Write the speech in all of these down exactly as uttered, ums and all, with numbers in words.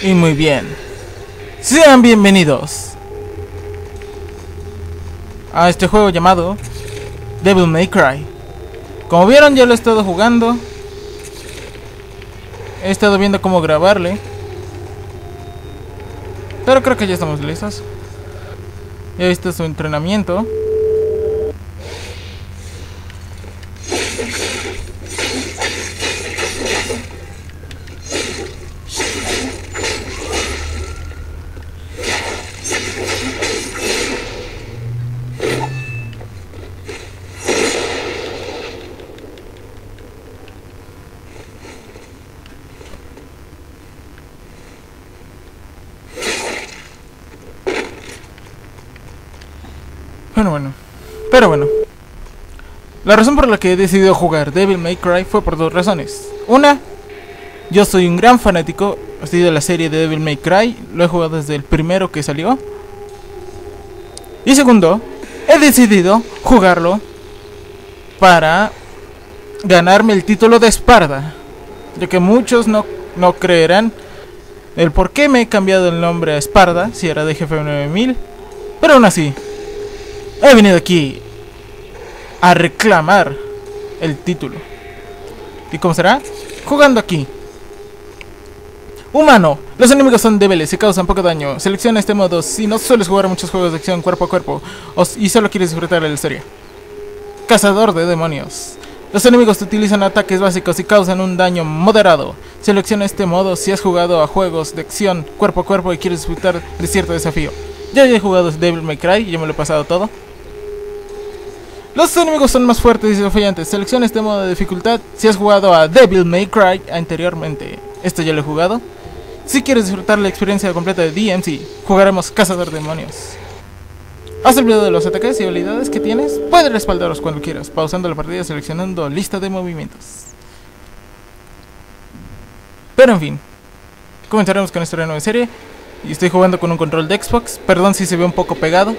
Y muy bien, sean bienvenidos a este juego llamado Devil May Cry. Como vieron, ya lo he estado jugando. He estado viendo cómo grabarle, pero creo que ya estamos listos. Ya visto su entrenamiento. Bueno, bueno, pero bueno, la razón por la que he decidido jugar Devil May Cry fue por dos razones. Una, yo soy un gran fanático, estoy de la serie de Devil May Cry, lo he jugado desde el primero que salió. Y segundo, he decidido jugarlo para ganarme el título de Esparda, ya que muchos no, no creerán el por qué me he cambiado el nombre a Esparda, si era de G F nueve mil, pero aún así he venido aquí a reclamar el título. ¿Y cómo será? Jugando aquí. Humano. Los enemigos son débiles y causan poco daño. Selecciona este modo si no sueles jugar muchos juegos de acción cuerpo a cuerpo o, y solo quieres disfrutar de la historia. Cazador de demonios. Los enemigos utilizan ataques básicos y causan un daño moderado. Selecciona este modo si has jugado a juegos de acción cuerpo a cuerpo y quieres disfrutar de cierto desafío. Yo ya he jugado Devil May Cry y yo me lo he pasado todo. Los enemigos son más fuertes y desafiantes. Selecciona este modo de dificultad si has jugado a Devil May Cry anteriormente. Esto ya lo he jugado. Si quieres disfrutar la experiencia completa de D M C, jugaremos Cazador de Demonios. ¿Has olvidado de los ataques y habilidades que tienes? Puedes respaldarlos cuando quieras, pausando la partida y seleccionando lista de movimientos. Pero en fin, comenzaremos con esta nueva serie. Y estoy jugando con un control de Xbox. Perdón si se ve un poco pegado.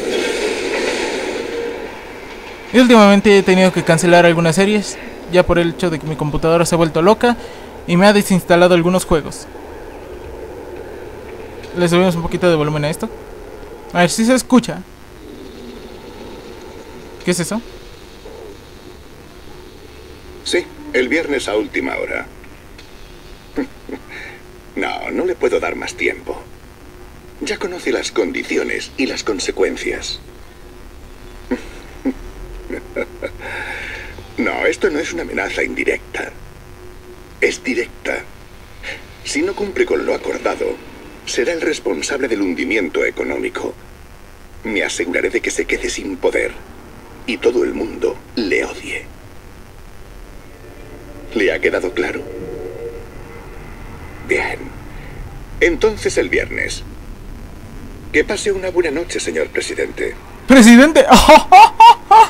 Y últimamente he tenido que cancelar algunas series, ya por el hecho de que mi computadora se ha vuelto loca y me ha desinstalado algunos juegos. Le subimos un poquito de volumen a esto. A ver si se escucha. ¿Qué es eso? Sí, el viernes a última hora. No, no le puedo dar más tiempo. Ya conoce las condiciones y las consecuencias. No, esto no es una amenaza indirecta. Es directa. Si no cumple con lo acordado, será el responsable del hundimiento económico. Me aseguraré de que se quede sin poder y todo el mundo le odie. ¿Le ha quedado claro? Bien. Entonces el viernes. Que pase una buena noche, señor presidente. ¡Presidente! ¡Oh, oh, oh, oh!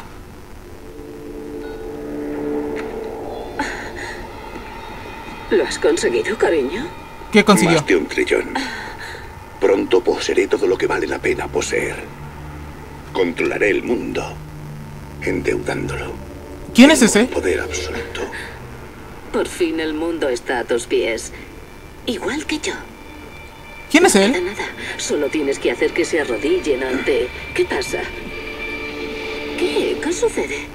¿Lo has conseguido, cariño? ¿Qué consiguió? Más de un trillón. Pronto poseeré todo lo que vale la pena poseer. Controlaré el mundo, endeudándolo. ¿Quién es ese? Poder absoluto. Por fin el mundo está a tus pies. Igual que yo. ¿Quién es No él? queda nada. Solo tienes que hacer que se arrodillen ante... ¿Qué pasa? ¿Qué? ¿Qué sucede?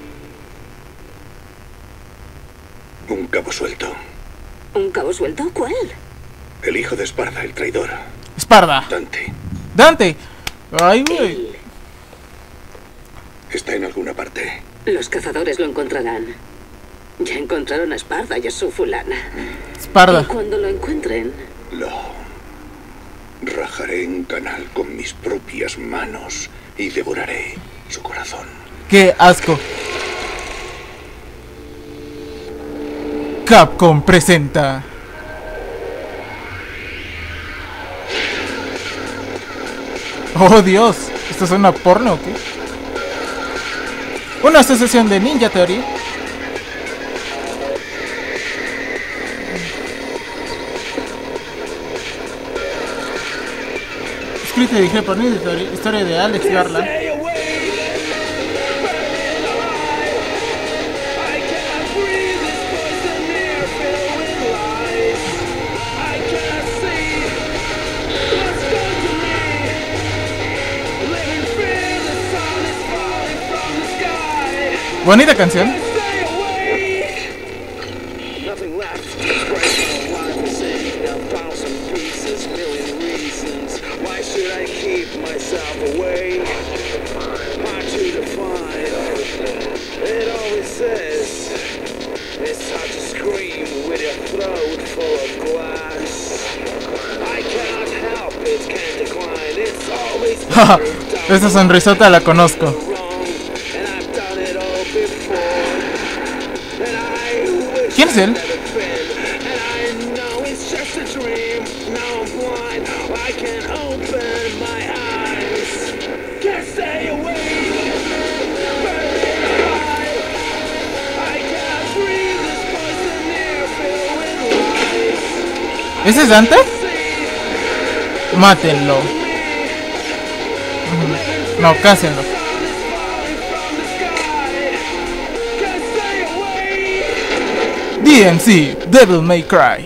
Un cabo suelto. ¿Un cabo suelto? ¿Cuál? El hijo de Esparda, el traidor. Esparda. Dante. Dante. Ay, güey. Él. Está en alguna parte. Los cazadores lo encontrarán. Ya encontraron a Esparda y a su fulana. Esparda. Y cuando lo encuentren... Lo rajaré en canal con mis propias manos y devoraré su corazón. Qué asco. Capcom presenta Oh Dios, ¿esto es una porno o qué? Una asociación de Ninja Theory. Escrita y dirigida por Ninja Theory, historia de Alex Garland. Bonita canción. Esa sonrisota la conozco. ¿Quién es él? ¿Ese es Dante? Mátenlo. No, cásenlo. D M C, Devil May Cry.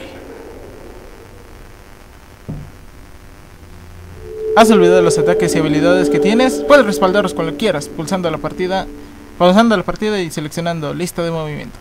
Has olvidado los ataques y habilidades que tienes. Puedes respaldarlos cuando quieras, pulsando la partida, pausando la partida y seleccionando lista de movimientos.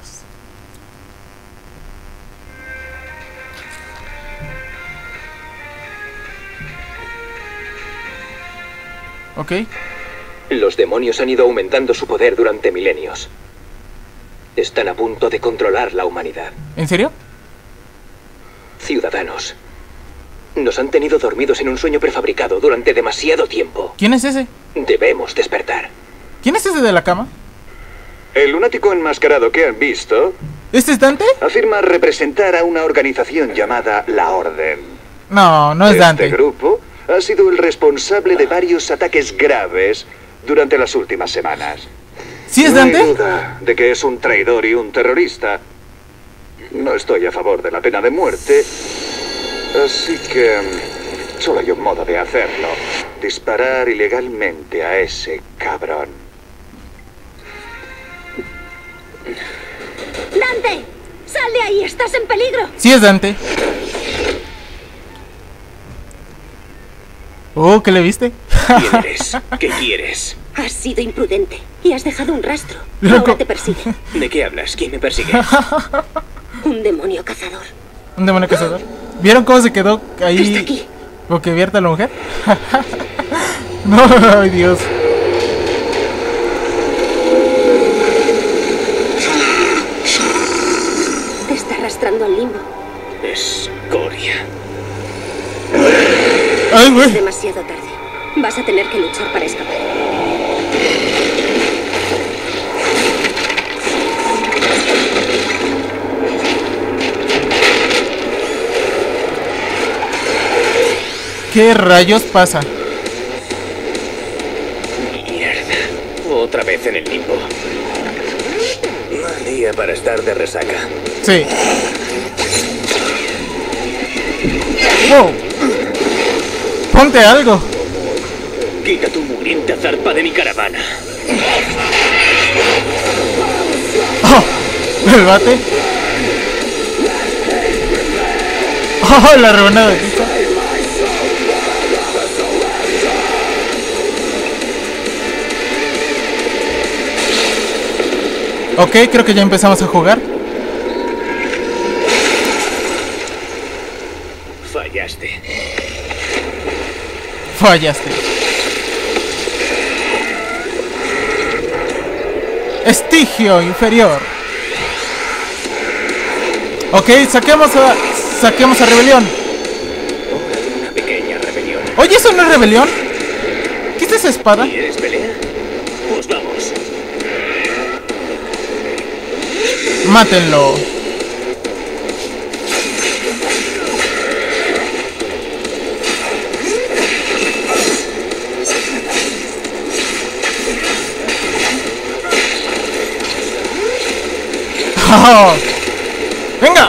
Ok. Los demonios han ido aumentando su poder durante milenios. Están a punto de controlar la humanidad. ¿En serio? Ciudadanos, nos han tenido dormidos en un sueño prefabricado durante demasiado tiempo. ¿Quién es ese? Debemos despertar. ¿Quién es ese de la cama? El lunático enmascarado que han visto ¿Este es Dante? afirma representar a una organización llamada La Orden. No, no es Dante. Este grupo ha sido el responsable de varios ataques graves durante las últimas semanas. ¿Sí es No hay Dante? duda de que es un traidor y un terrorista. No estoy a favor de la pena de muerte, así que mm, solo hay un modo de hacerlo: disparar ilegalmente a ese cabrón. ¡Dante! ¡Sal de ahí! ¡Estás en peligro! Sí es Dante. Oh, ¿qué le viste? ¿Quién eres? ¿Qué quieres? Has sido imprudente y has dejado un rastro. Loco. Ahora te persigue. ¿De qué hablas? ¿Quién me persigue? Un demonio cazador. Un demonio cazador. ¿Vieron cómo se quedó Está ahí aquí. boquiabierta la mujer? No, ay Dios. Te está arrastrando al limbo. Escoria. Ay, Es güey. demasiado tarde. Vas a tener que luchar para escapar. ¿Qué rayos pasa? Mierda. Otra vez en el limbo. Mal día para estar de resaca. Sí. Wow. Ponte algo. Quita tu mugrienta zarpa de mi caravana. Oh, el bate. Oh, la rebanada de pizza. Ok, creo que ya empezamos a jugar. Fallaste. Fallaste. Estigio inferior. Ok, saquemos a... Saquemos a rebelión. Una pequeña rebelión. Oye, ¿eso no es rebelión? ¿Qué es esa espada? ¿Quieres pelea? Pues vamos. Mátenlo. Oh. ¡Venga!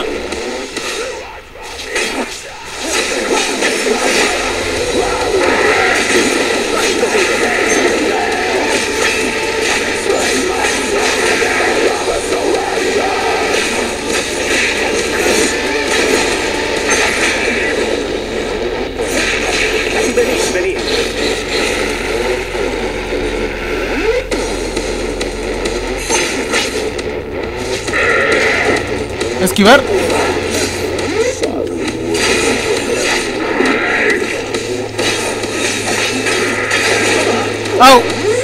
Venid, venid. Esquivar. ¡Au!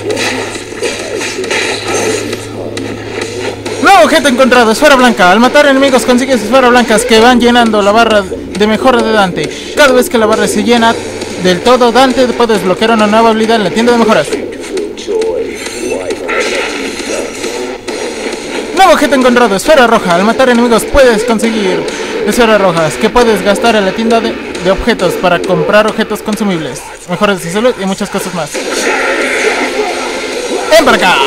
Nuevo objeto encontrado, esfera blanca. Al matar enemigos consigues esferas blancas que van llenando la barra de mejora de Dante. Cada vez que la barra se llena del todo, Dante puede desbloquear una nueva habilidad en la tienda de mejoras. Nuevo objeto encontrado, esfera roja. Al matar enemigos puedes conseguir esferas rojas que puedes gastar en la tienda de, de objetos para comprar objetos consumibles, mejoras de salud y muchas cosas más. ¡Ven para acá!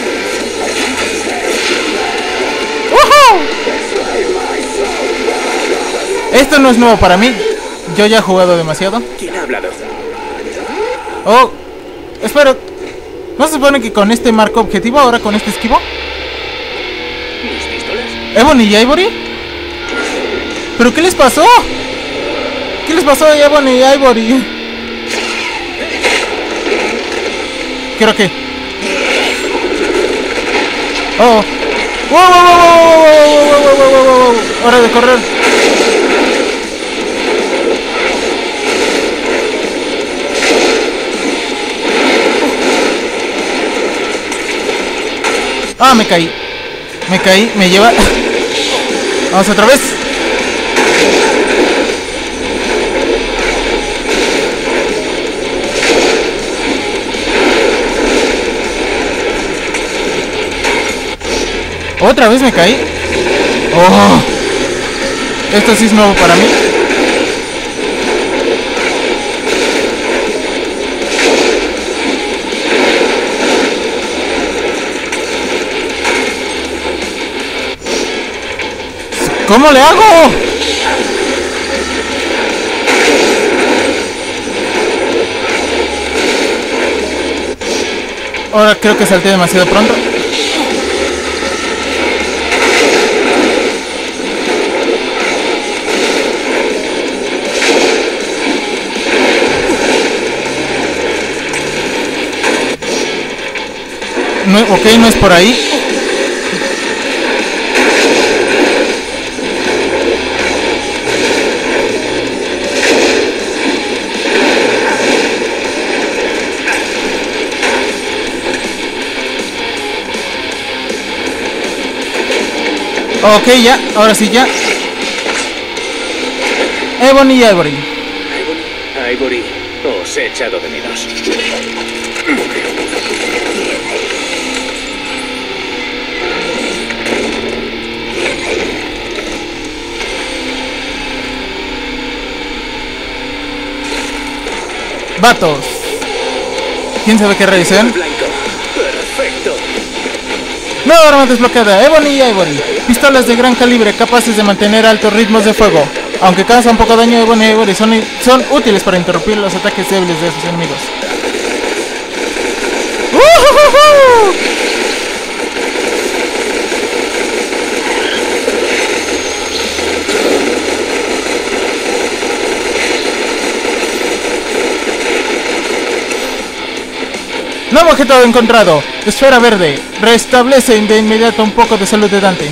¡Woohoo! Esto no es nuevo para mí. Yo ya he jugado demasiado. ¿Quién ha hablado? Oh, espera. ¿No se supone que con este marco objetivo, ahora con este esquivo? ¿Mis pistolas? ¿Ebony y Ivory? ¿Pero qué les pasó? ¿Qué les pasó a Ebony y Ivory? Creo que... Oh. ¡Wow, wow, wow, wow, wow, wow, wow, wow, wow! ¡Hora de correr! Ah, me caí. Me caí, me lleva... Vamos otra vez. Otra vez me caí. Oh, esto sí es nuevo para mí. ¿Cómo le hago? Ahora creo que salté demasiado pronto. No, ok, no es por ahí. Ok, ya, ahora sí, ya. Ebony y Ivory. Ivory, Ivory, os he echado de menos. Vatos. ¿Quién sabe qué revisión? Blanco. Perfecto. Nueva arma desbloqueada, Ebony y Ivory. Pistolas de gran calibre capaces de mantener altos ritmos de fuego. Aunque causan poco daño, Ebony y Ivory son, son útiles para interrumpir los ataques débiles de sus enemigos. ¡Uh-huh-huh-huh! Nuevo objeto encontrado. Esfera verde. Restablece de inmediato un poco de salud de Dante.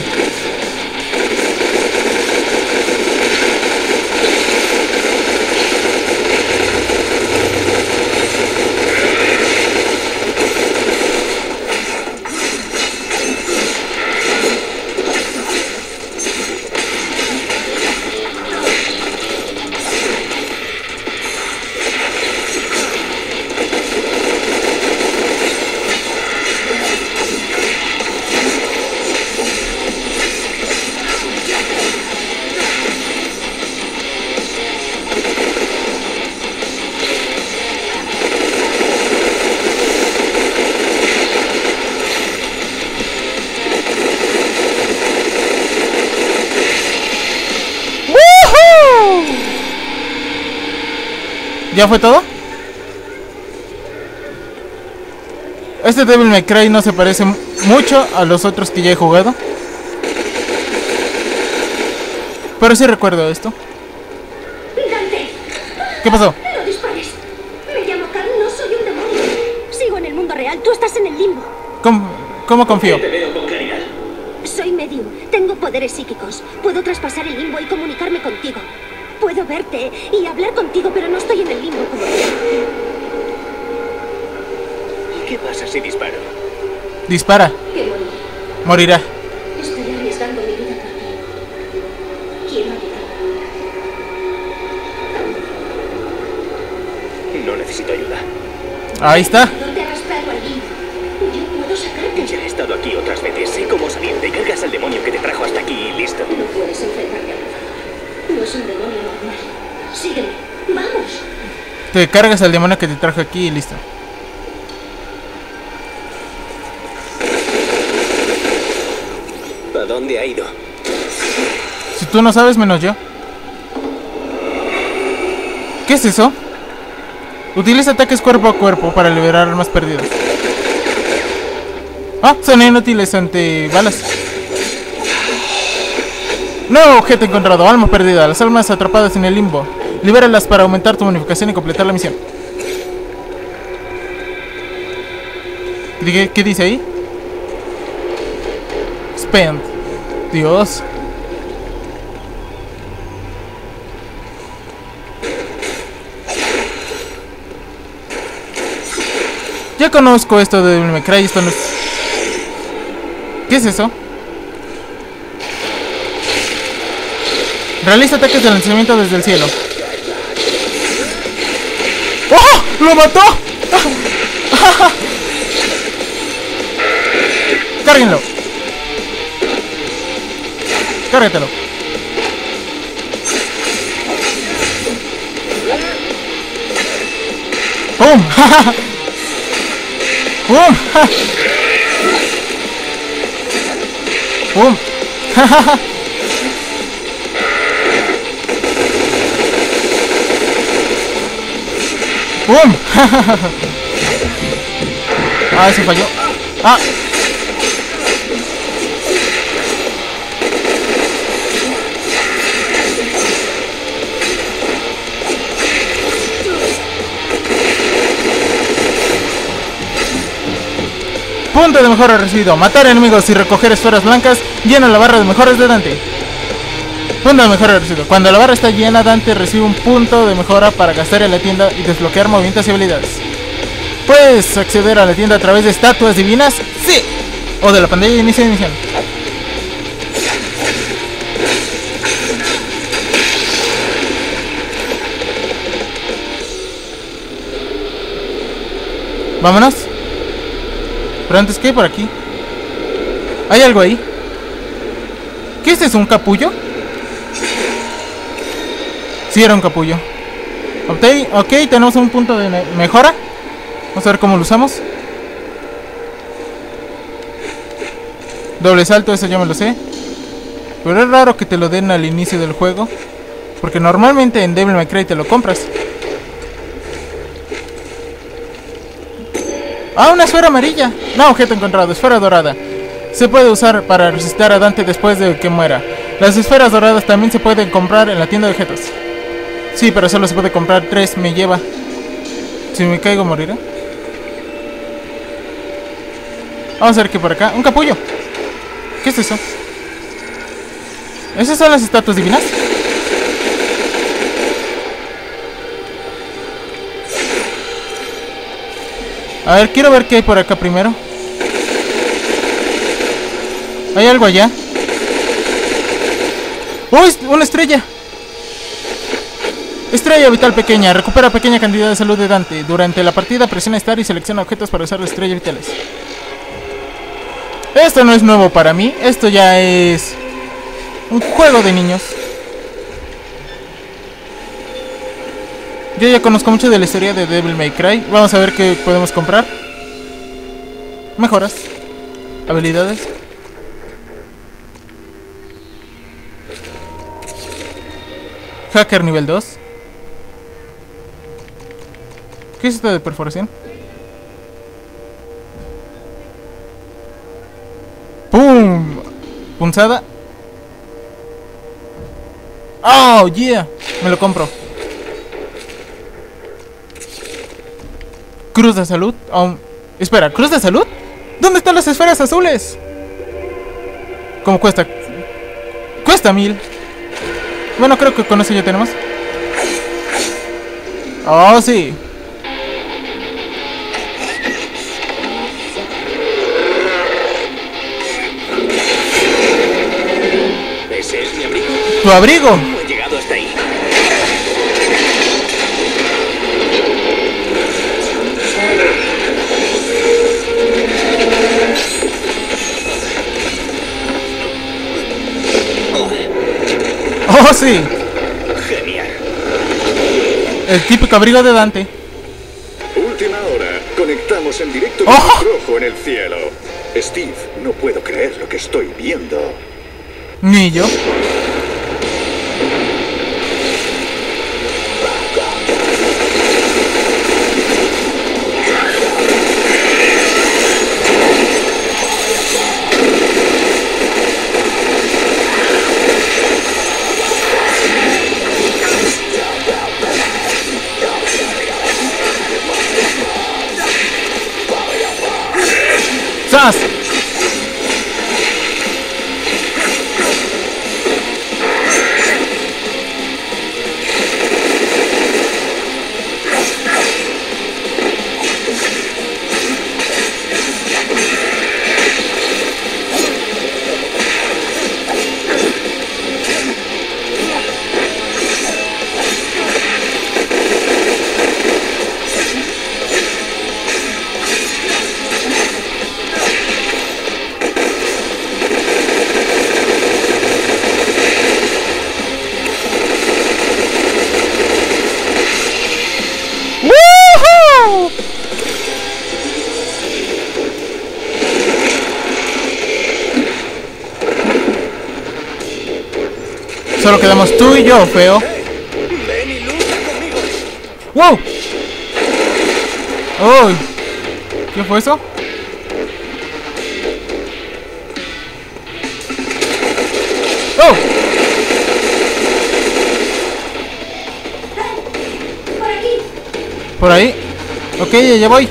¿Ya fue todo? Este Devil May Cry no se parece mucho a los otros que ya he jugado, pero sí recuerdo esto. ¡Dante! ¿Qué pasó? ¡No dispares! Me llamo Carl, no soy un demonio. Sigo en el mundo real, tú estás en el limbo. ¿Cómo, cómo confío? Te veo con claridad. Soy medium. Tengo poderes psíquicos. Puedo traspasar el limbo y comunicarme contigo. Puedo verte y hablar contigo, pero no estoy en el limbo como tú. ¿Y qué pasa si disparo? Dispara. Que morir. Morirá. Estoy arriesgando mi vida por ti. Quiero ayudar. No necesito ayuda. Ahí está. No te arrastrado al limbo. Yo puedo sacarte. Ya he estado aquí otras veces. Sé cómo salir. Te cargas al demonio que te trajo hasta aquí y listo. No puedes enfrentarte al cazador. No es un demonio normal. Sígueme. Vamos. Te cargas al demonio que te trajo aquí y listo. ¿A dónde ha ido? Si tú no sabes, menos yo. ¿Qué es eso? Utiliza ataques cuerpo a cuerpo para liberar armas perdidas. Ah, son inútiles ante balas. Nuevo objeto encontrado, alma perdida. Las almas atrapadas en el limbo. Libéralas para aumentar tu bonificación y completar la misión. ¿Qué, qué dice ahí? Spend. Dios. Ya conozco esto de Devil May Cry, esto no es... ¿Qué es eso? Realiza ataques de lanzamiento desde el cielo. ¡Oh! ¡Lo mató! Cárguenlo. Cárgatelo. ¡Pum! ¡Pum! ¡Pum! ¡Pum! Ah, se falló. Ah. Punto de mejora recibido. Matar enemigos y recoger esferas blancas llena la barra de mejoras de Dante. Punto de mejora recibido. Cuando la barra está llena, Dante recibe un punto de mejora para gastar en la tienda y desbloquear movimientos y habilidades. ¿Puedes acceder a la tienda a través de estatuas divinas? ¡Sí! O de la pantalla de inicio de misión. Vámonos. Pero antes, ¿qué hay por aquí? ¿Hay algo ahí? ¿Qué es eso? ¿Un capullo? Sí, era un capullo. Ok, ok, tenemos un punto de me mejora. Vamos a ver cómo lo usamos. Doble salto, eso ya me lo sé. Pero es raro que te lo den al inicio del juego, porque normalmente en Devil May Cry te lo compras. Ah, una esfera amarilla. No, objeto encontrado, esfera dorada. Se puede usar para resucitar a Dante después de que muera. Las esferas doradas también se pueden comprar en la tienda de objetos. Sí, pero solo se puede comprar tres, me lleva. Si me caigo moriré. Vamos a ver qué por acá. Un capullo. ¿Qué es eso? ¿Esas son las estatuas divinas? A ver, quiero ver qué hay por acá primero. ¿Hay algo allá? ¡Oh, una estrella! Estrella vital pequeña. Recupera pequeña cantidad de salud de Dante. Durante la partida presiona Star y selecciona objetos para usar las estrellas vitales. Esto no es nuevo para mí. Esto ya es un juego de niños. Yo ya conozco mucho de la historia de Devil May Cry. Vamos a ver qué podemos comprar. Mejoras. Habilidades. Hacker nivel dos. ¿Qué es esto de perforación? ¡Pum! Punzada. ¡Oh, yeah! Me lo compro. Cruz de salud. Oh, espera, ¿cruz de salud? ¿Dónde están las esferas azules? ¿Cómo cuesta? Cuesta mil. Bueno, creo que con eso ya tenemos. Oh, sí. ¿Ese es mi abrigo? Tu abrigo. ¿Cómo he llegado hasta ahí? Oh, sí. Genial. El típico abrigo de Dante. Última hora. Conectamos en directo ¡Oh! con un rojo en el cielo. Steve, no puedo creer lo que estoy viendo. Ni yo. ¡Sas! ¡Woohoo! Solo quedamos tú y yo, feo. Ven y lucha conmigo. ¡Wow! ¡Uy! ¿Qué fue eso? ¡Oh! Por aquí. Por ahí. Ok, ya voy.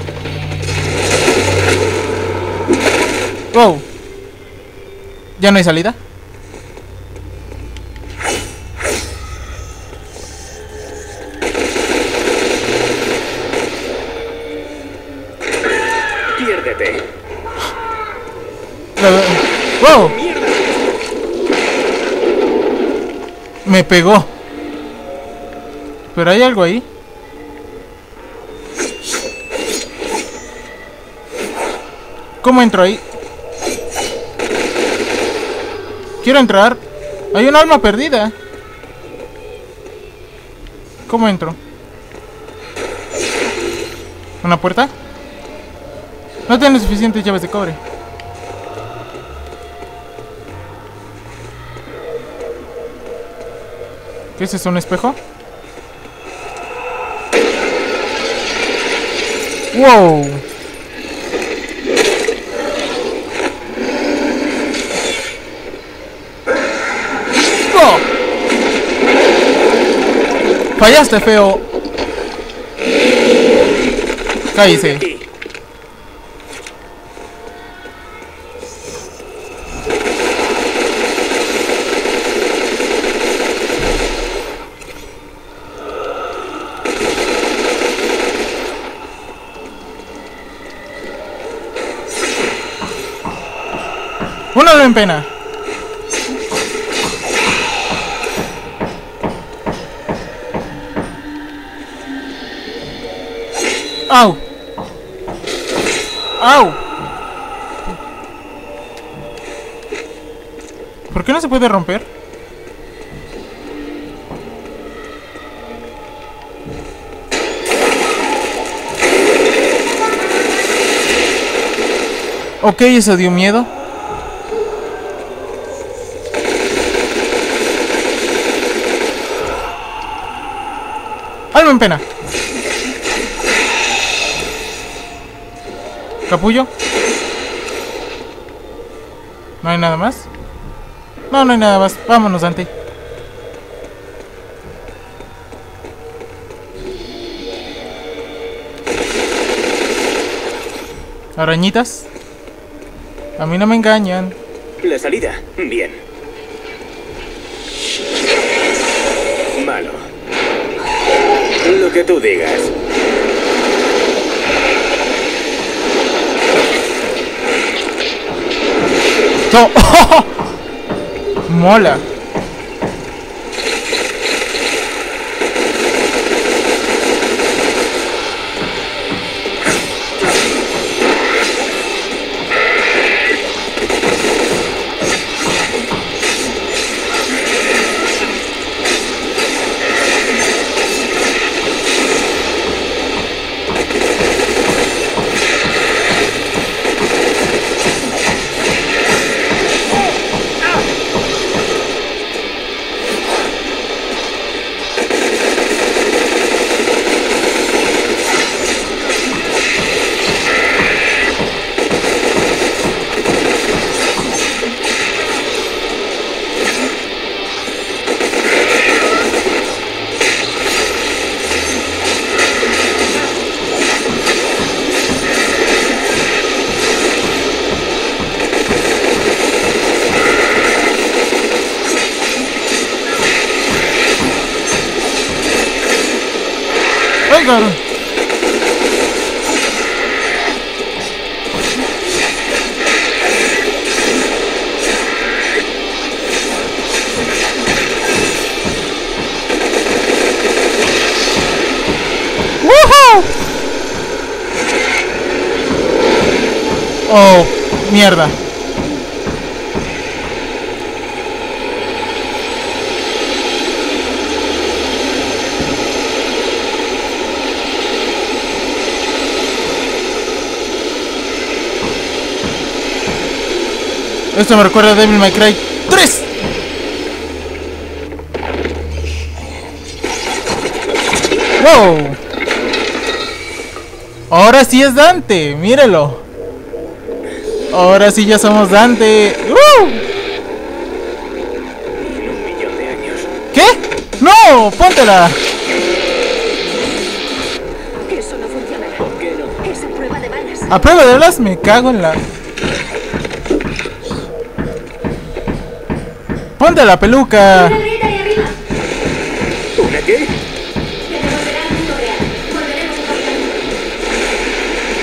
Wow. ¿Ya no hay salida? Piérdete. ¡Wow! ¡Mierda! Me pegó. Pero hay algo ahí. ¿Cómo entro ahí? Quiero entrar. Hay un alma perdida. ¿Cómo entro? ¿Una puerta? No tengo suficientes llaves de cobre. ¿Qué es eso? ¿Un espejo? ¡Wow! ¡Oh! Fallaste, feo. Cállese. Una en pena. ¡Au! ¡Au! ¿Por qué no se puede romper? Ok, eso dio miedo. Alma en pena. Capullo. ¿No hay nada más? No, no hay nada más. Vámonos, Dante. Arañitas. A mí no me engañan. La salida, bien. Malo. Lo que tú digas. No. Mola. ¡Ay, cabrón! ¡Woohoo! Oh, mierda. Esto me recuerda a Devil May Cry tres. ¡Wow! Ahora sí es Dante, mírelo. Ahora sí ya somos Dante. ¡Uh! En un millón de años. ¿Qué? ¡No! ¡Póntela! Eso no funcionará. ¿Por qué no? Esa prueba de balas. A prueba de balas me cago en la... ¡Ponte la peluca! Una grieta ahí arriba. ¿Una qué? Que devolverá al mundo real. Volveremos a contar.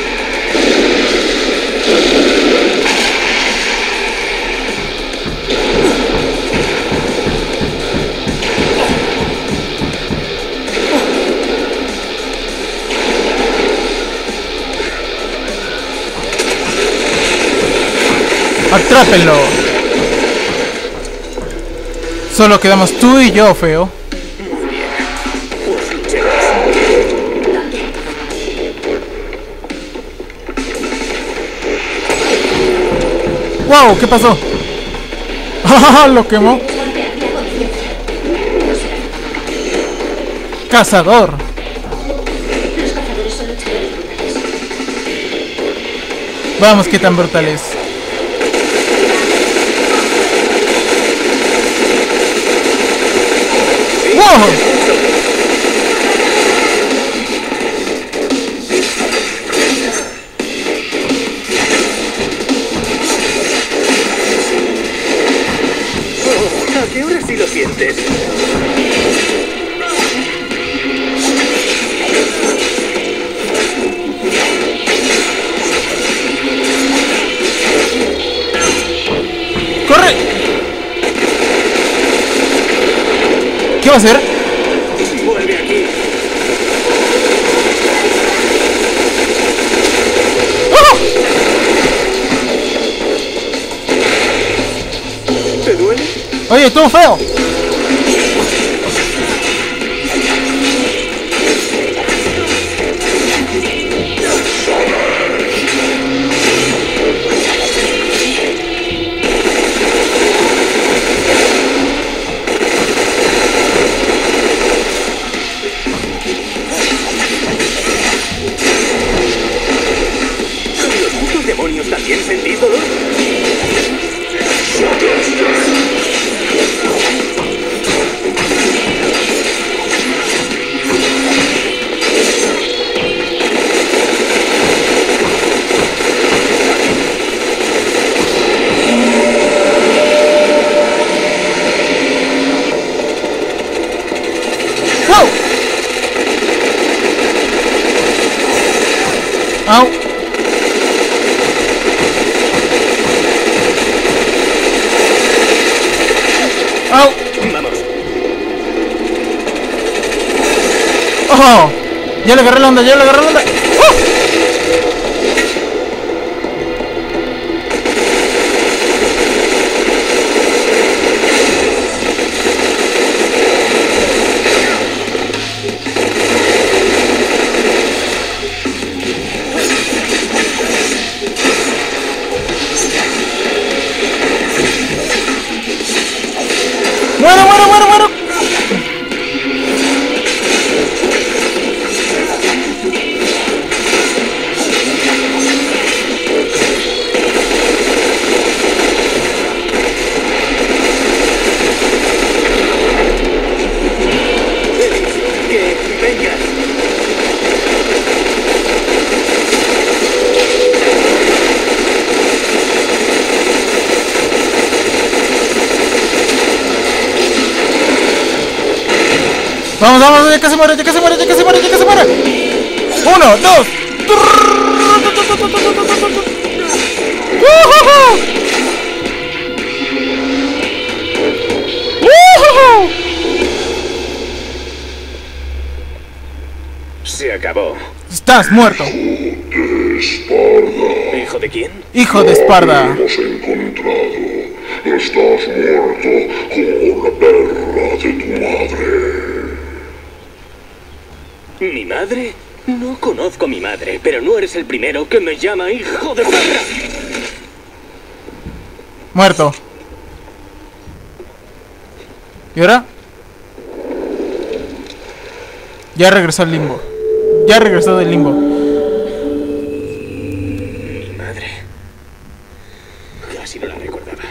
¡Atrápenlo! Solo quedamos tú y yo, feo. Pues luchemos. ¡Wow! ¿Qué pasó? ¡Ah! Lo quemó. Golpear la conciencia. No será. Cazador. Los cazadores son luchadores brutales. Vamos, qué tan brutal es. ¡Wow! Oh, ¿a qué hora sí lo sientes? ¡Corre! ¿Qué va a hacer? Vuelve aquí. ¿Te duele? Oye, tú, feo. ¿Los putos demonios también sentís dolor? ¡Oh! Ya le agarré la onda, ya le agarré la onda. ¡Oh! ¡Muero, muero, muero, muero! Que venga. Vamos, vamos, ya que se muere, ya que se muere, ya que se muere, ya que se muere. Uno, dos. ¡Woohoo! ¡Woohoo! Se acabó. Estás muerto, ¿Hijo de quién? hijo de Esparda. Hemos encontrado. Estás muerto como la perra de tu madre. ¿Mi madre? No conozco a mi madre, pero no eres el primero que me llama hijo de perra. Muerto. ¿Y ahora? Ya regresó al limbo. Ya regresó del limbo. Mi madre. Casi no la recordaba.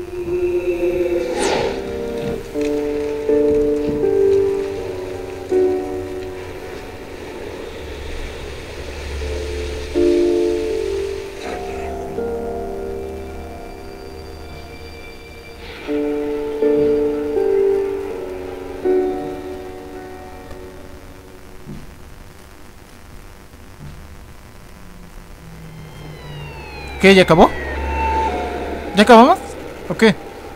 ¿Qué? ¿Ya acabó? ¿Ya acabamos? ¿O qué?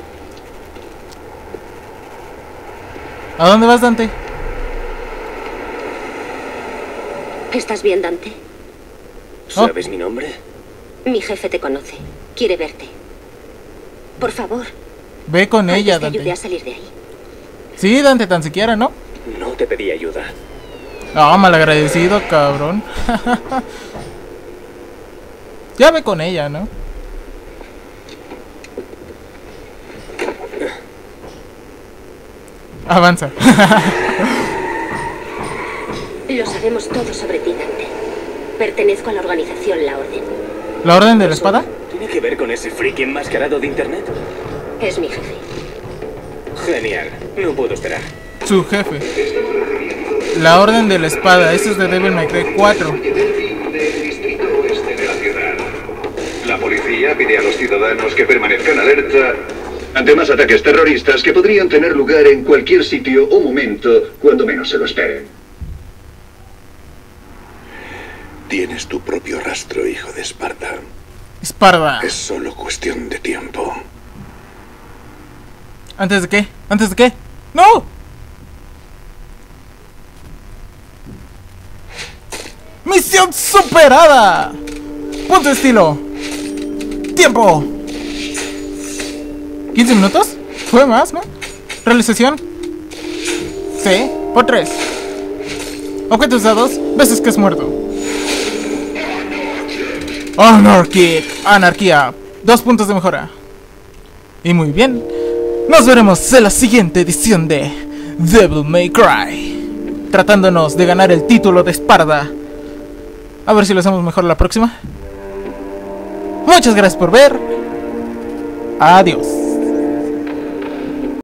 ¿A dónde vas, Dante? ¿Estás bien, Dante? ¿Sabes mi nombre? Mi jefe te conoce. Quiere verte. Por favor, Ve con ella, te ayudé Dante. a salir de ahí. Sí, Dante, tan siquiera, ¿no? No te pedí ayuda. Ah, malagradecido, cabrón. Ya ve con ella, ¿no? Avanza. Lo sabemos todo sobre ti, Dante. Pertenezco a la organización La Orden. ¿La orden de la espada? ¿Tiene que ver con ese friki enmascarado de internet? Es mi jefe. Genial. No puedo esperar. Su jefe. La orden de la espada. Este es de Devil May Cry cuatro. La policía pide a los ciudadanos que permanezcan alerta ante más ataques terroristas que podrían tener lugar en cualquier sitio o momento cuando menos se lo esperen. Tienes tu propio rastro, hijo de Esparda. Esparda. Es solo cuestión de tiempo. ¿Antes de qué? ¿Antes de qué? ¡No! ¡Misión superada! Punto de estilo. ¡Tiempo! ¿quince minutos? Fue más, ¿no? Realización. Sí, por tres. Objetos dados, veces que es muerto. Anarchy. Anarquía. Dos puntos de mejora. Y muy bien. Nos veremos en la siguiente edición de Devil May Cry, tratándonos de ganar el título de Esparda. A ver si lo hacemos mejor la próxima. Muchas gracias por ver. Adiós.